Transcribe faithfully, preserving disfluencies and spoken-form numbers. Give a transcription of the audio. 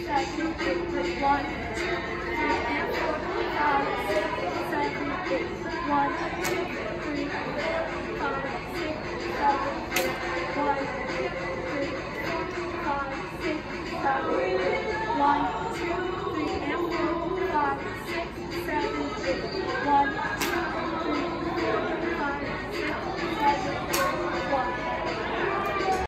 seven, eight, one, two, three, four, five, six, seven, eight, one, two, three, four, five,